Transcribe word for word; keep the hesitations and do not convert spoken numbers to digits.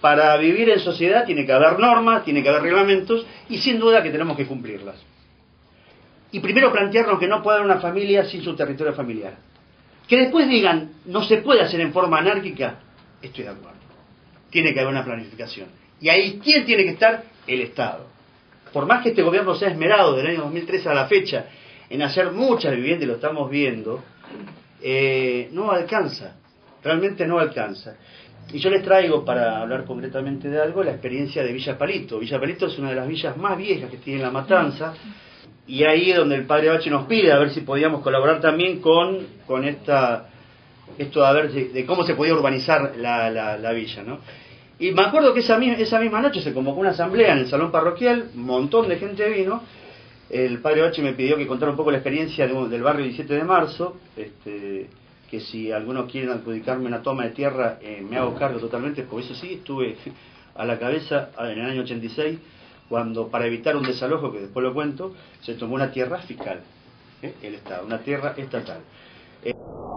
para vivir en sociedad tiene que haber normas, tiene que haber reglamentos, y sin duda que tenemos que cumplirlas. Y primero plantearnos que no puede haber una familia sin su territorio familiar. Que después digan, no se puede hacer en forma anárquica, estoy de acuerdo. Tiene que haber una planificación. Y ahí, ¿quién tiene que estar? El Estado. Por más que este gobierno se ha esmerado del año dos mil trece a la fecha en hacer muchas viviendas, y lo estamos viendo, eh, no alcanza. Realmente no alcanza. Y yo les traigo, para hablar concretamente de algo, la experiencia de Villa Palito. Villa Palito es una de las villas más viejas que tiene La Matanza, y ahí es donde el padre Bache nos pide a ver si podíamos colaborar también con, con esta, esto de, ver de, de cómo se podía urbanizar la, la, la villa, ¿no? Y me acuerdo que esa, esa misma noche se convocó una asamblea en el salón parroquial, un montón de gente vino. El padre Bache me pidió que contara un poco la experiencia de, del barrio diecisiete de marzo, este, que si algunos quieren adjudicarme una toma de tierra, eh, me hago cargo totalmente, porque eso sí, estuve a la cabeza en el año ochenta y seis, cuando para evitar un desalojo, que después lo cuento, se tomó una tierra fiscal, ¿eh? El Estado, una tierra estatal. Eh,